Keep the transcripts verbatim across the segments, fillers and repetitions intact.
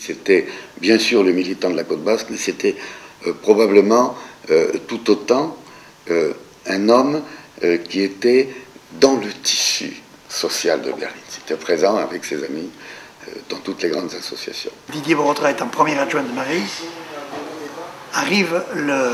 C'était bien sûr le militant de la Côte Basque, mais c'était euh, probablement euh, tout autant euh, un homme euh, qui était dans le tissu social de Biarritz. Il était présent avec ses amis euh, dans toutes les grandes associations. Didier Borotra étant premier adjoint de Marie, arrive le,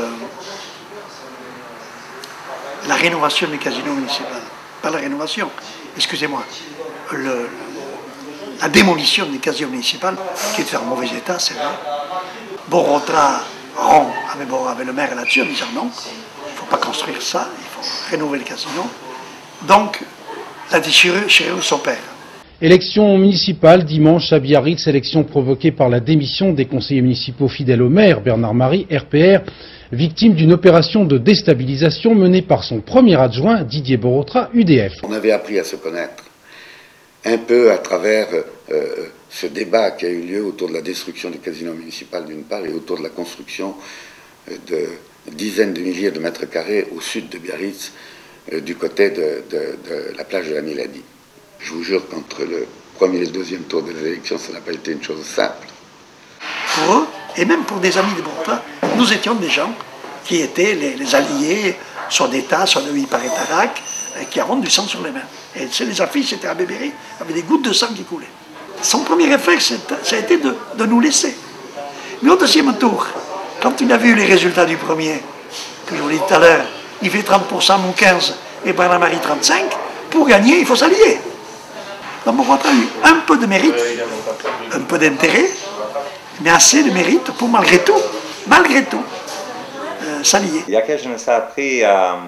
la rénovation du casino municipal. Pas la rénovation, excusez-moi, le, la démolition du casino municipal, qui est en mauvais état, c'est vrai. Borotra rompt avec, avec le maire là-dessus en disant non, il ne faut pas construire ça, il faut rénover le casino. Donc, la déchirure s'opère. Élection municipale dimanche à Biarritz, élection provoquée par la démission des conseillers municipaux fidèles au maire, Bernard Marie, R P R, victime d'une opération de déstabilisation menée par son premier adjoint, Didier Borotra, U D F. On avait appris à se connaître un peu à travers euh, ce débat qui a eu lieu autour de la destruction du casino municipal d'une part et autour de la construction de dizaines de milliers de mètres carrés au sud de Biarritz, euh, du côté de, de, de la plage de la Milady. Je vous jure qu'entre le premier et le deuxième tour des élections, ça n'a pas été une chose simple. Pour eux, et même pour des amis de Borotra, nous étions des gens qui étaient les, les alliés, soit d'État, soit de Paris-Tarac, qui avaient du sang sur les mains. Et les affiches étaient à Bébéry, avec des gouttes de sang qui coulaient. Son premier réflexe, ça a été de, de nous laisser. Mais au deuxième tour, quand il a vu les résultats du premier, que je vous l'ai dit tout à l'heure, il fait trente pour cent, nous quinze, et Bernard Marie trente-cinq, pour gagner, il faut s'allier. Donc Borotra a eu un peu de mérite, un peu d'intérêt, mais assez de mérite pour malgré tout, malgré tout, euh, s'allier. Il y a quelque chose qui a appris à,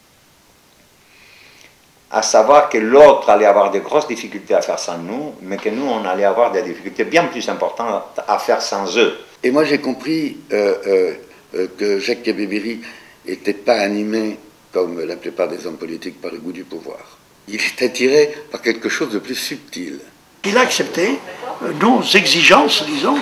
à savoir que l'autre allait avoir de grosses difficultés à faire sans nous, mais que nous, on allait avoir des difficultés bien plus importantes à faire sans eux. Et moi, j'ai compris euh, euh, euh, que Jacques Bébéry n'était pas animé, comme la plupart des hommes politiques, par le goût du pouvoir. Il est attiré par quelque chose de plus subtil. Il a accepté nos exigences, disons,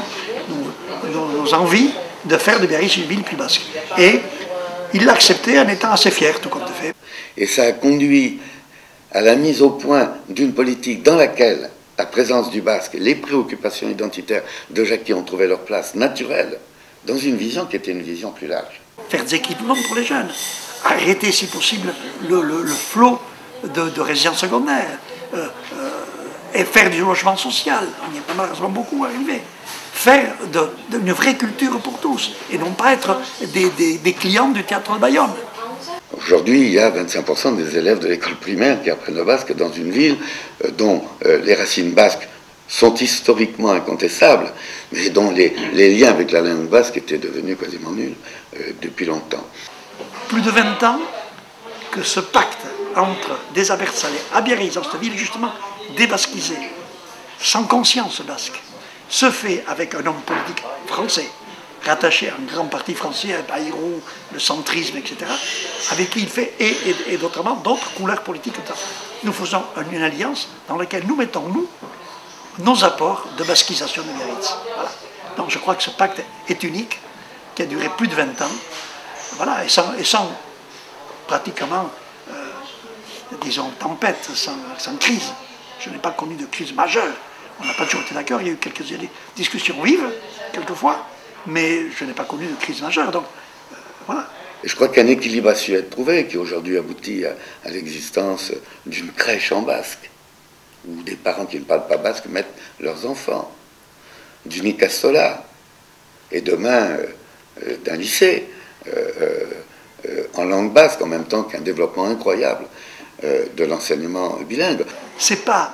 nos, nos envies de faire de Biarritz une ville plus basque. Et il l'a accepté en étant assez fier, tout compte fait. Et ça a conduit à la mise au point d'une politique dans laquelle la présence du basque, les préoccupations identitaires de Jacques ont trouvé leur place naturelle dans une vision qui était une vision plus large. Faire des équipements pour les jeunes, arrêter si possible le, le, le flot de, de résidences secondaires, euh, euh, et faire du logement social, on y est pas malheureusement beaucoup arrivé. Faire de, de, une vraie culture pour tous, et non pas être des, des, des clients du théâtre de Bayonne. Aujourd'hui, il y a vingt-cinq pour cent des élèves de l'école primaire qui apprennent le basque dans une ville euh, dont euh, les racines basques sont historiquement incontestables, mais dont les, les liens avec la langue basque étaient devenus quasiment nuls euh, depuis longtemps. Plus de vingt ans que ce pacte entre des Abertzalais à Biarritz, dans cette ville justement débasquisée, sans conscience basque, se fait avec un homme politique français, rattaché à un grand parti français, à Bayrou, le centrisme, et cetera, avec qui il fait, et, et, et d'autres d'autres couleurs politiques. Nous faisons une alliance dans laquelle nous mettons, nous, nos apports de basquisation de Biarritz. Voilà. Donc je crois que ce pacte est unique, qui a duré plus de vingt ans, voilà, et sans, et sans pratiquement, euh, disons, tempête, sans, sans crise. Je n'ai pas connu de crise majeure. On n'a pas toujours été d'accord, il y a eu quelques discussions vives, quelquefois, mais je n'ai pas connu de crise majeure. Donc, euh, voilà. Et je crois qu'un équilibre a su être trouvé, qui aujourd'hui aboutit à, à l'existence d'une crèche en basque, où des parents qui ne parlent pas basque mettent leurs enfants, d'une Icastola, et demain euh, d'un lycée euh, euh, en langue basque, en même temps qu'un développement incroyable euh, de l'enseignement bilingue. C'est pas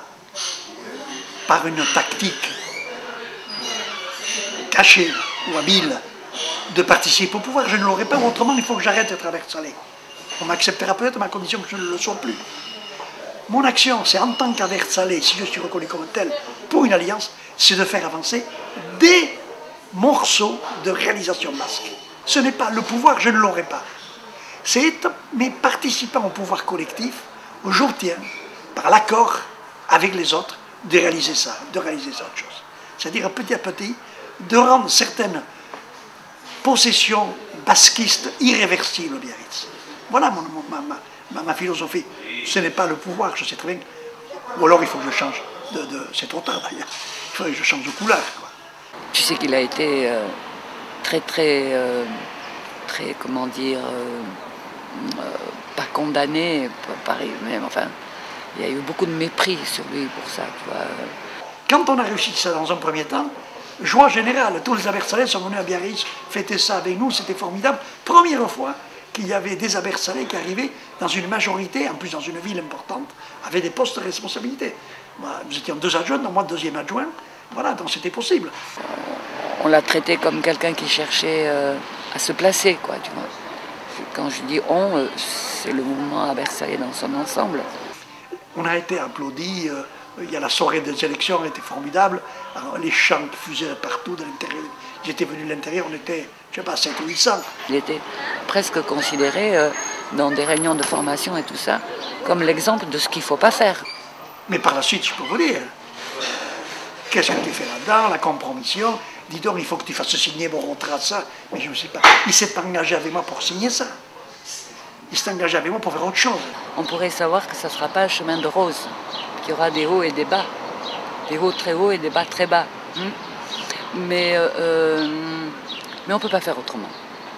par une tactique cachée ou habile de participer au pouvoir, je ne l'aurais pas, autrement il faut que j'arrête d'être Abertzalais. On m'acceptera peut-être à ma condition que je ne le sois plus. Mon action, c'est en tant qu'Abertzalais, si je suis reconnu comme tel, pour une alliance, c'est de faire avancer des morceaux de réalisation basque. Ce n'est pas le pouvoir, je ne l'aurai pas. C'est mes participants au pouvoir collectif, au jour tient, par l'accord avec les autres, de réaliser ça, de réaliser ça autre chose. C'est-à-dire petit à petit, de rendre certaines possessions basquistes irréversibles au Biarritz. Voilà mon, ma, ma, ma philosophie. Ce n'est pas le pouvoir, je sais très bien. Ou alors il faut que je change de... de c'est trop tard d'ailleurs. Il faut que je change de couleur, quoi. sais qu'il a été euh, très, très, euh, très, comment dire, euh, euh, pas condamné, pas, pareil, même, enfin, il y a eu beaucoup de mépris sur lui pour ça, tu vois. Quand on a réussi ça dans un premier temps, joie générale, tous les Abertzalais sont venus à Biarritz fêter ça avec nous, c'était formidable. Première fois qu'il y avait des Abertzalais qui arrivaient dans une majorité, en plus dans une ville importante, avec des postes de responsabilité. Moi, nous étions deux adjoints, moi deuxième adjoint, voilà, donc c'était possible. On l'a traité comme quelqu'un qui cherchait euh, à se placer, quoi, tu vois. Quand je dis on, euh, c'est le mouvement Abertzalais dans son ensemble. On a été applaudis, euh, il y a la soirée des élections, elle était formidable. Alors, les chants fusaient partout de l'intérieur. J'étais venu de l'intérieur, on était, je ne sais pas, sept ou huit cents. Il était presque considéré, euh, dans des réunions de formation et tout ça, comme l'exemple de ce qu'il ne faut pas faire. Mais par la suite, je peux vous dire, qu'est-ce que tu fais là-dedans, la compromission? Dis donc, il faut que tu fasses signer mon contrat, ça. Mais je ne sais pas. Il s'est pas engagé avec moi pour signer ça. Il s'est engagé avec moi pour faire autre chose. On pourrait savoir que ça ne sera pas un chemin de rose, qu'il y aura des hauts et des bas, des hauts très hauts et des bas très bas. Hein? Mais, euh, mais on ne peut pas faire autrement.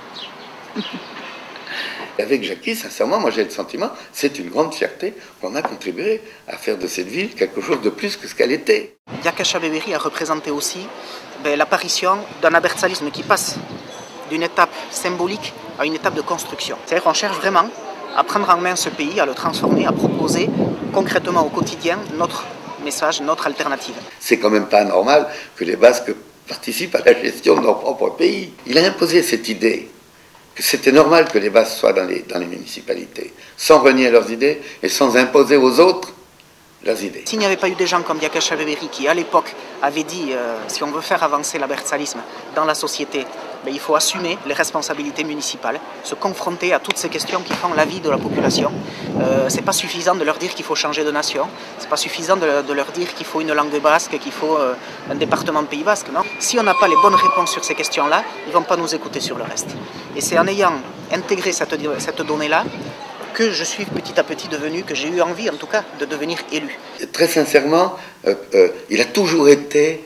Avec Jacky, sincèrement, moi j'ai le sentiment, c'est une grande fierté qu'on a contribué à faire de cette ville quelque chose de plus que ce qu'elle était. Yaka Chabébéry a représenté aussi ben, l'apparition d'un abertzalisme qui passe d'une étape symbolique à une étape de construction. C'est-à-dire qu'on cherche vraiment à prendre en main ce pays, à le transformer, à proposer concrètement au quotidien notre message, notre alternative. C'est quand même pas normal que les Basques participent à la gestion de leur propre pays. Il a imposé cette idée que c'était normal que les Basques soient dans les, dans les municipalités, sans renier leurs idées et sans imposer aux autres leurs idées. S'il n'y avait pas eu des gens comme Yaka Chabébéry qui, à l'époque, avaient dit euh, si on veut faire avancer l'abertzalisme dans la société, ben, il faut assumer les responsabilités municipales, se confronter à toutes ces questions qui font la vie de la population. Euh, c'est pas suffisant de leur dire qu'il faut changer de nation, c'est pas suffisant de, de leur dire qu'il faut une langue basque, qu'il faut euh, un département de Pays Basque, non. Si on n'a pas les bonnes réponses sur ces questions-là, ils ne vont pas nous écouter sur le reste. Et c'est en ayant intégré cette, cette donnée-là que je suis petit à petit devenu, que j'ai eu envie en tout cas, de devenir élu. Très sincèrement, euh, euh, il a toujours été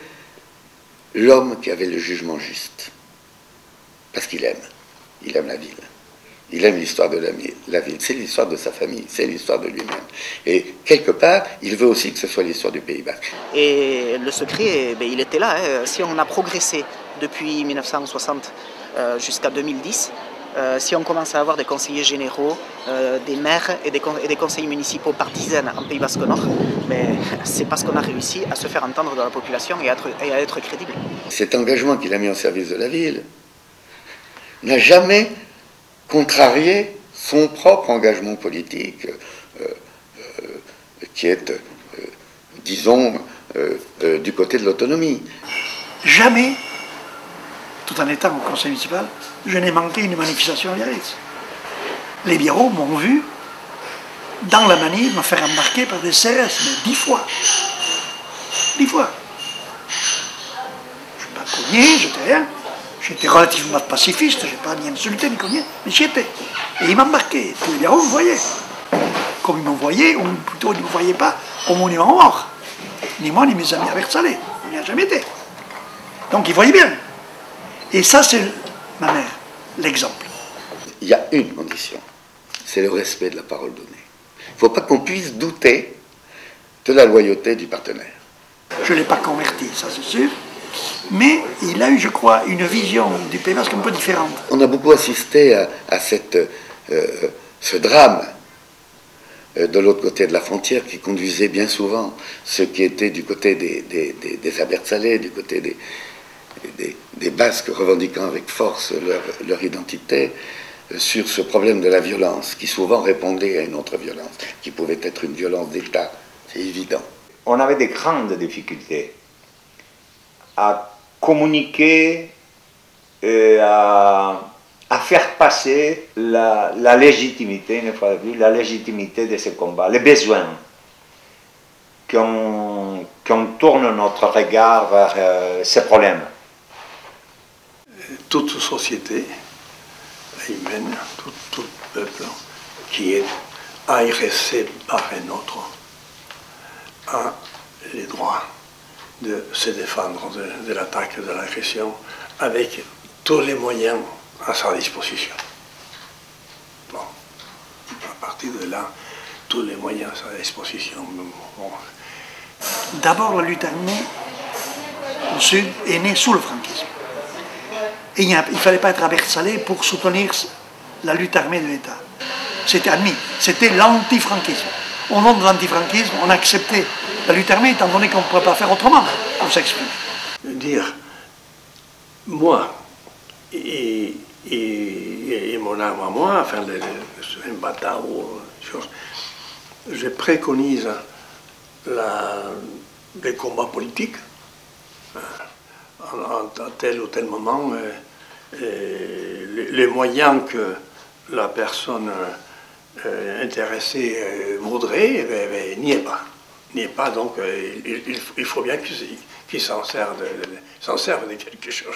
l'homme qui avait le jugement juste. Parce qu'il aime. Il aime la ville. Il aime l'histoire de la, la ville. C'est l'histoire de sa famille, c'est l'histoire de lui-même. Et quelque part, il veut aussi que ce soit l'histoire du Pays Basque. Et le secret, ben, il était là. Hein. Si on a progressé depuis mille neuf cent soixante euh, jusqu'à deux mille dix, Euh, si on commence à avoir des conseillers généraux, euh, des maires et des, con et des conseillers municipaux par dizaines en Pays Basque Nord, c'est parce qu'on a réussi à se faire entendre de la population et à être, et à être crédible. Cet engagement qu'il a mis au service de la ville n'a jamais contrarié son propre engagement politique, euh, euh, qui est, euh, disons, euh, euh, du côté de l'autonomie. Jamais, tout en étant au conseil municipal, je n'ai manqué une manifestation à Biarritz. Les Biarros m'ont vu, dans la manif, me faire embarquer par des C R S, mais dix fois. Dix fois. Je n'ai pas cogné, j'étais rien. J'étais relativement pacifiste, je n'ai pas ni insulté ni cogné, mais j'y étais. Et ils m'embarquaient. Tous les Biarros me voyaient. Comme ils me voyaient, ou plutôt ils ne me voyaient pas au monument mort. Ni moi, ni mes amis Abertzalais. Il n'y a jamais été. Donc ils voyaient bien. Et ça, c'est ma mère, l'exemple. Il y a une condition, c'est le respect de la parole donnée. Il ne faut pas qu'on puisse douter de la loyauté du partenaire. Je ne l'ai pas converti, ça c'est sûr, mais il a eu, je crois, une vision du Pays Basque un peu différente. On a beaucoup assisté à, à cette, euh, ce drame euh, de l'autre côté de la frontière qui conduisait bien souvent ceux qui étaient du côté des, des, des, des Abertzalais, du côté des... Des, des Basques revendiquant avec force leur, leur identité euh, sur ce problème de la violence, qui souvent répondait à une autre violence, qui pouvait être une violence d'État, c'est évident. On avait des grandes difficultés à communiquer et à, à faire passer la, la légitimité, une fois de plus, la légitimité de ces combats, les besoins, qu'on qu'on tourne notre regard vers euh, ces problèmes. Toute société humaine, tout, tout peuple qui est agressé par un autre a les droits de se défendre de, de l'attaque, de l'agression, avec tous les moyens à sa disposition. Bon, à partir de là, tous les moyens à sa disposition. Bon. D'abord, la lutte armée au sud est née sous le franquisme. Et il ne fallait pas être à Versailles pour soutenir la lutte armée de l'État. C'était admis, c'était l'antifranquisme. Au nom de l'antifranquisme, on acceptait la lutte armée, étant donné qu'on ne pourrait pas faire autrement, on s'exprime. Dire, moi, et, et, et mon arme à moi, enfin, le, le, un bâtard ou chose, je préconise la, les combats politiques, à tel ou tel moment, euh, euh, les, les moyens que la personne euh, intéressée euh, voudrait, euh, euh, n'y est pas. N'y est pas, donc euh, il, il faut bien qu'il qu'il s'en serve de, de, s'en serve de quelque chose.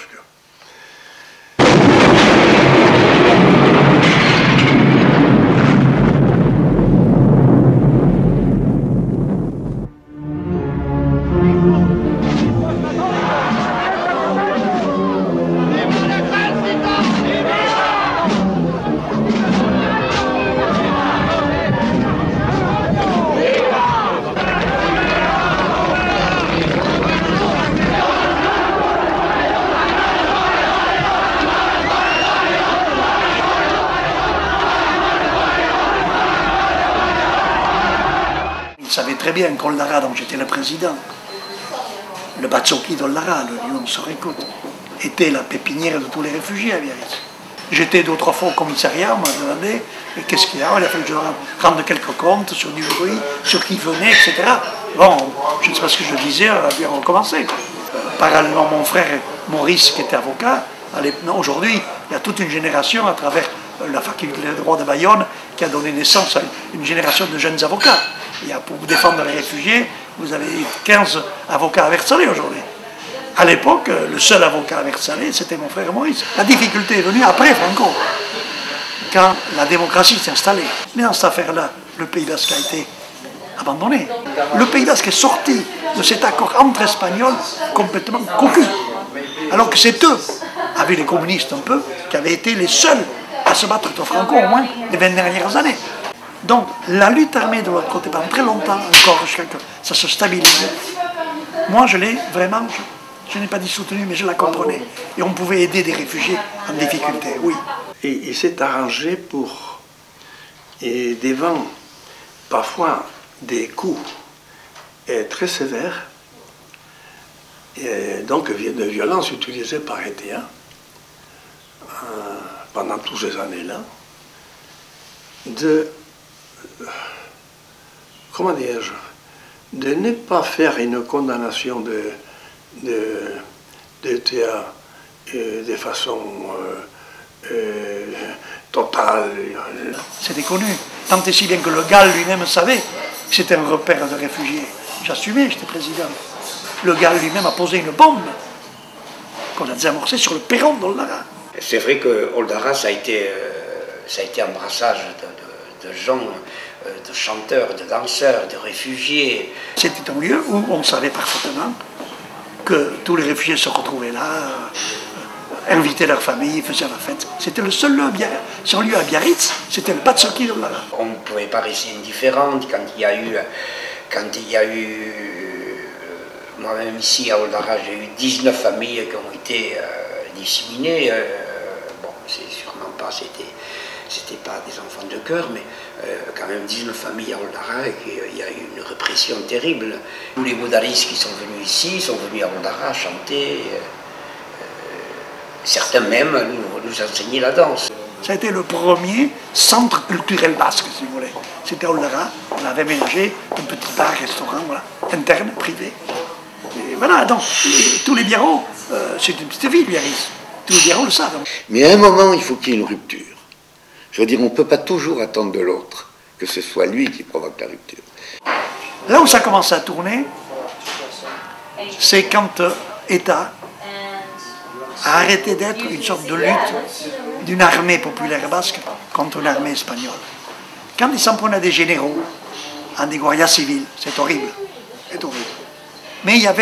Je savais très bien qu'Ollara, dont j'étais le président, le Batsoki d'Ollara, le lieu où on se récolte, était la pépinière de tous les réfugiés à Biarritz. J'étais d'autres fois au commissariat, on m'a demandé qu'est-ce qu'il y a, il a fallu que je rende quelques comptes sur du bruit, sur qui venait, et cetera. Bon, je ne sais pas ce que je disais, on a bien recommencé. Parallèlement, mon frère Maurice, qui était avocat, aujourd'hui, il y a toute une génération à travers la faculté de droit de Bayonne qui a donné naissance à une génération de jeunes avocats. Il y a, pour vous défendre les réfugiés, vous avez quinze avocats à Versailles aujourd'hui. À l'époque, le seul avocat à Versailles, c'était mon frère Maurice. La difficulté est venue après Franco, quand la démocratie s'est installée. Mais dans cette affaire-là, le Pays Basque a été abandonné. Le Pays Basque est sorti de cet accord entre Espagnols complètement cocu. Alors que c'est eux, avec les communistes un peu, qui avaient été les seuls à se battre contre Franco au moins les vingt dernières années. Donc la lutte armée de l'autre côté, pendant très longtemps encore, jusqu'à que ça se stabilise, moi je l'ai vraiment, je, je n'ai pas dit soutenu, mais je la comprenais. Et on pouvait aider des réfugiés en difficulté, oui. Et il s'est arrangé pour, et devant parfois des coups et très sévères, et donc de violence utilisée par E T A euh, pendant toutes ces années-là, de, comment dirais-je, de ne pas faire une condamnation de, de, de E T A euh, de façon euh, euh, totale. C'était connu, tant et si bien que le Gall lui-même savait que c'était un repère de réfugiés. J'assumais, j'étais président. Le Gall lui-même a posé une bombe qu'on a désamorcée sur le perron d'Ollara. C'est vrai que Oldara, ça a été, euh, ça a été un brassage de, de, de gens, euh, de chanteurs, de danseurs, de réfugiés. C'était un lieu où on savait parfaitement que tous les réfugiés se retrouvaient là, euh, invitaient leurs familles, faisaient la fête. C'était le seul lieu, son lieu à Biarritz, c'était le Batsoki d'Ollara. On ne pouvait pas rester indifférent quand il y a eu, quand il y a eu, moi-même ici à Oldara, j'ai eu dix-neuf familles qui ont été euh, disséminées. Euh, bon, c'est sûrement pas, c'était, c'était pas des enfants de cœur, mais euh, quand même dix-neuf familles à Oldara, et qu'il y a eu une répression terrible. Tous les modaristes qui sont venus ici sont venus à Oldara chanter. Euh, certains même nous, nous enseignaient la danse. Ça a été le premier centre culturel basque, si vous voulez. C'était à Oldara, on avait aménagé un petit bar, restaurant, voilà, interne, privé. Et voilà, donc, les, tous les Biarros, euh, c'est une petite ville, Biarritz. Tous les Biarros le savent. Mais à un moment, il faut qu'il y ait une rupture. Je veux dire, on ne peut pas toujours attendre de l'autre que ce soit lui qui provoque la rupture. Là où ça commence à tourner, c'est quand euh, État a arrêté d'être une sorte de lutte d'une armée populaire basque contre l'armée espagnole. Quand ils s'en prenaient à des généraux, à des guarias civils, c'est horrible, c'est horrible. Mais il y avait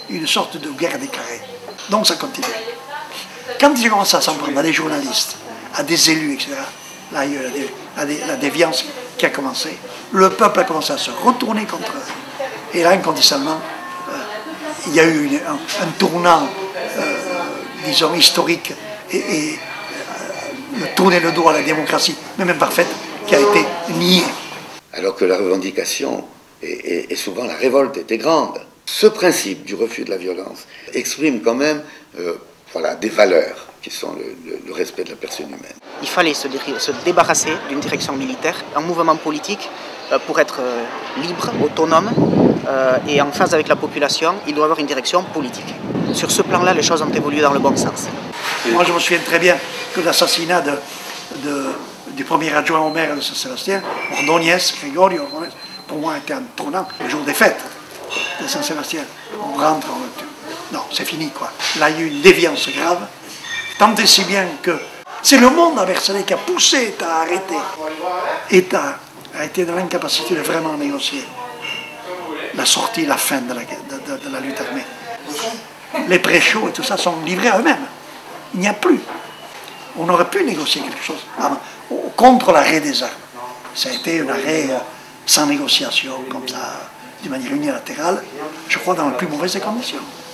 une sorte de guerre déclarée. Donc ça continue. Quand ils commencent à s'en prendre à des journalistes, à des élus, et cetera, là il y a eu la, dé, la, la déviance qui a commencé. Le peuple a commencé à se retourner contre eux. Et là, inconditionnellement, euh, il y a eu une, un, un tournant, euh, disons, historique et, et euh, le tourner le dos à la démocratie, même imparfaite, qui a été niée. Alors que la revendication et, et, et souvent la révolte était grande. Ce principe du refus de la violence exprime quand même euh, voilà, des valeurs qui sont le, le, le respect de la personne humaine. Il fallait se, se débarrasser d'une direction militaire, un mouvement politique euh, pour être euh, libre, autonome euh, et en phase avec la population, il doit avoir une direction politique. Sur ce plan-là, les choses ont évolué dans le bon sens. Moi, je me souviens très bien que l'assassinat de, de, du premier adjoint au maire de Saint-Sébastien, Ordóñez, Gregorio Ordóñez, pour moi était un tournant, le jour des fêtes de Saint-Sébastien. On rentre, on... non, c'est fini quoi. Là, il y a eu une déviance grave, tant et si bien que c'est le monde à Versailles qui a poussé l'État à arrêter. L'État a été dans l'incapacité de vraiment négocier la sortie, la fin de la, de, de, de la lutte armée. Les pré-chauds et tout ça sont livrés à eux-mêmes. Il n'y a plus. On aurait pu négocier quelque chose avant, contre l'arrêt des armes. Ça a été un arrêt sans négociation, comme ça, de manière unilatérale, je crois dans les plus mauvaises conditions.